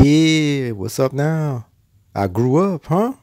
Yeah, what's up now? I grew up, huh?